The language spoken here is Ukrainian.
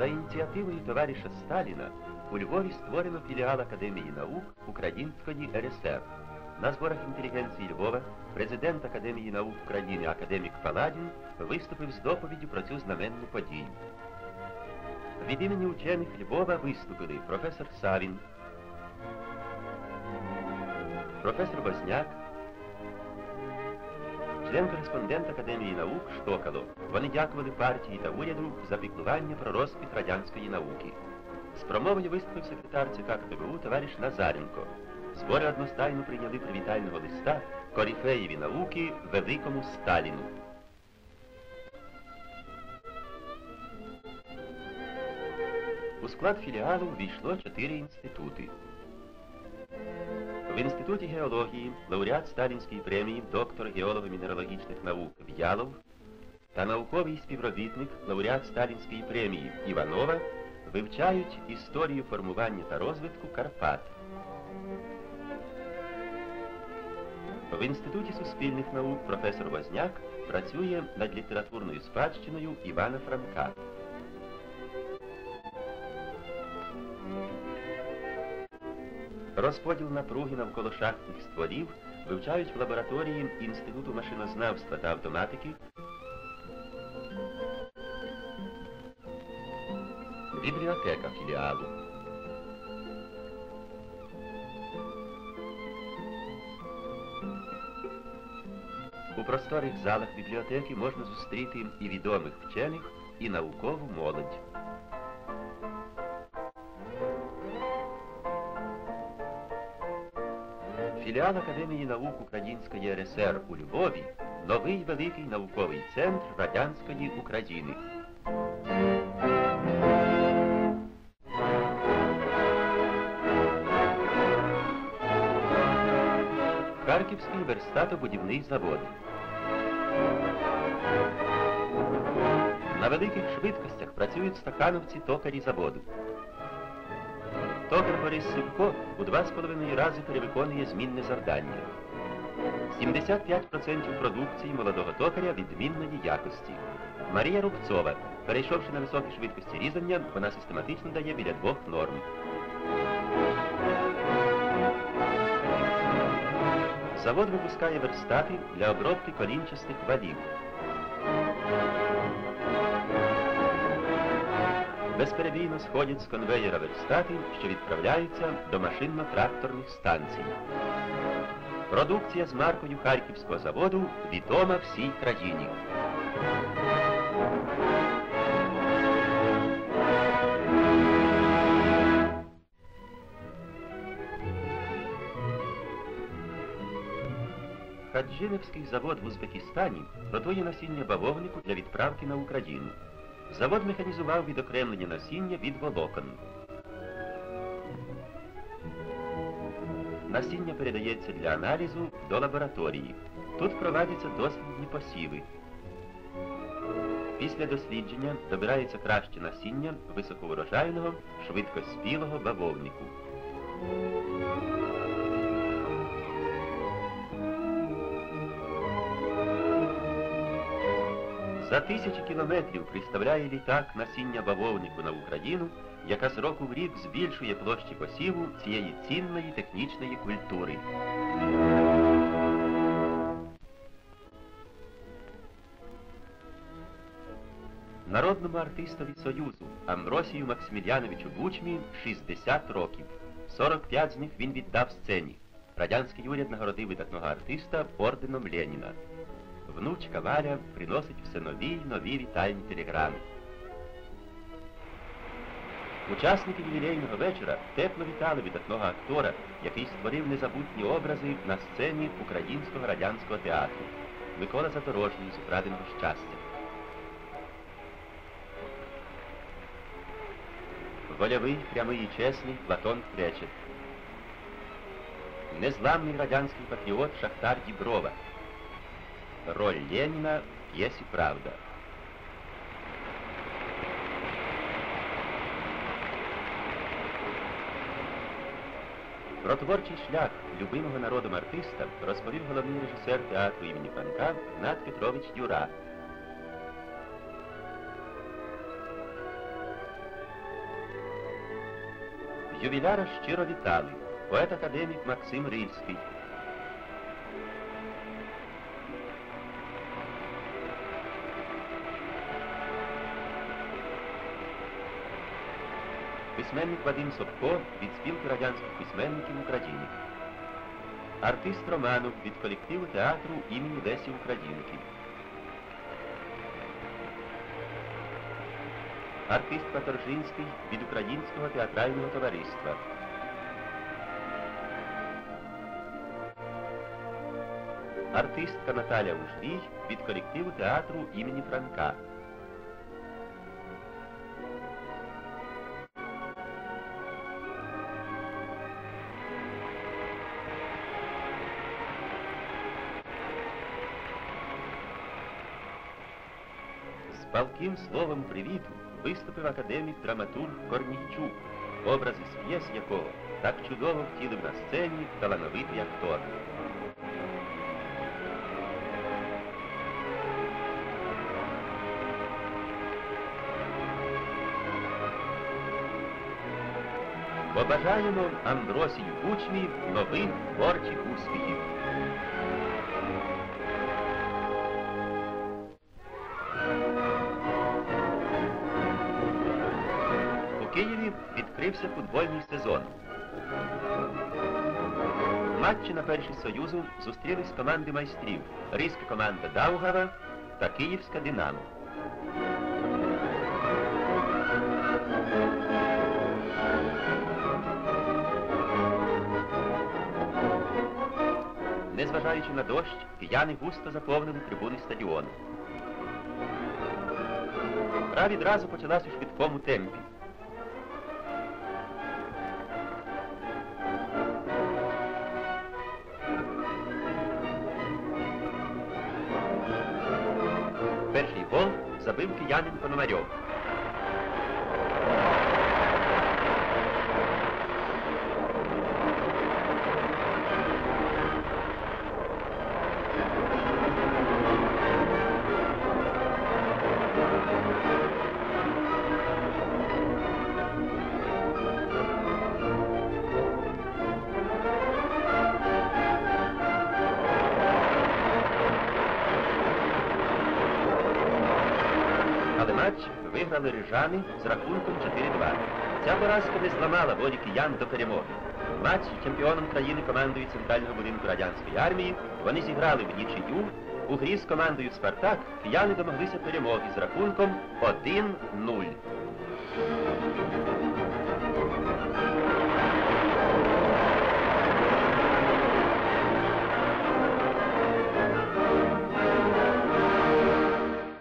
За ініціативою товариша Сталіна у Львові створено філіал Академії наук Української РСР. На зборах інтелігенції Львова президент Академії наук України академік Паладін виступив з доповіддю про цю знаменну подію. Від імені учених Львова виступили професор Савін, професор Возняк, член-кореспондент Академії наук Штокало. Вони дякували партії та уряду за піклування про розквіт радянської науки. З промовою виступив секретар ЦК КПБУ товариш Назаренко. Збори одностайно прийняли привітального листа корифеєві науки великому Сталіну. У склад філіалу ввійшло 4 інститути. В Інституті геології лауреат Сталінської премії, доктор геолого-мінералогічних наук В'ялов та науковий співробітник, лауреат Сталінської премії Іванова вивчають історію формування та розвитку Карпат. В Інституті суспільних наук професор Возняк працює над літературною спадщиною Івана Франка. Розподіл напруги навколо шахтних стволів вивчають в лабораторії Інституту машинознавства та автоматики, бібліотека філіалу. У просторих залах бібліотеки можна зустріти і відомих вчених, і наукову молодь. Філіал Академії наук Української РСР у Львові – новий великий науковий центр радянської України. Харківський верстатобудівний завод. На великих швидкостях працюють стакановці-токарі заводу. Токар Борис Сивко у 2,5 рази перевиконує змінне завдання. 75% продукції молодого токаря відмінної якості. Марія Рубцова, перейшовши на високі швидкості різання, вона систематично дає біля 2 норм. Завод випускає верстати для обробки колінчастих валів. Безперебійно сходять з конвеєра верстати, що відправляються до машинно-тракторних станцій. Продукція з маркою Харківського заводу відома всій країні. Хаджилевський завод в Узбекистані готує насіння бавовнику для відправки на Україну. Завод механізував відокремлення насіння від волокон. Насіння передається для аналізу до лабораторії. Тут проводяться дослідні посіви. Після дослідження добирається краще насіння високоврожайного, швидкоспілого бавовнику. За 1000 кілометрів приставляє літак насіння бавовнику на Україну, яка з року в рік збільшує площі посіву цієї цінної технічної культури. Народному артистові Союзу Амбросію Максиміліановичу Бучмі 60 років. 45 з них він віддав сцені. Радянський уряд нагородив видатного артиста орденом Леніна. Внучка Валя приносить все нові й нові вітальні телеграми. Учасники ювілейного вечора тепло вітали видатного актора, який створив незабутні образи на сцені Українського радянського театру. Микола Задорожній з «Украденого щастя». Вольовий, прямий і чесний Платон Кречет. Незламний радянський патріот Шахтар Діброва. Роль Леніна в п'єсі «Правда». Про творчий шлях любимого народом артиста розповів головний режисер театру імені Франка Гнат Петрович Юра. Ювіляра щиро вітали поет-академік Максим Рильський, письменник Вадим Собко від спілки радянських письменників України, артист Романов від колективу театру імені Лесі Українки, артист Паторжинський від Українського театрального товариства, артистка Наталя Ужвій від колективу театру імені Франка, з палким словом привіту виступив академік-драматург Корнійчук, образи з п'єс якого так чудово втілив на сцені талановитий актор. Побажаємо Амбросію Кучмі нових творчих успіхів. У Києві відкрився футбольний сезон. В матчі на першій Союзу зустрілись команди майстрів – ризька команда Даугава та Київська Динамо. Незважаючи на дощ, кияни густо заповнили трибуни стадіону. Гра відразу почалась у швидкому темпі. Перший гол забив киянин Пономарьов. Але матч виграли рижани з рахунком 4-2. Ця поразка не зламала волі киян до перемоги. Матч з чемпіоном країни командою Центрального будинку радянської армії вони зіграли в нічию. У грі з командою «Спартак» кияни домоглися перемоги з рахунком 1-0.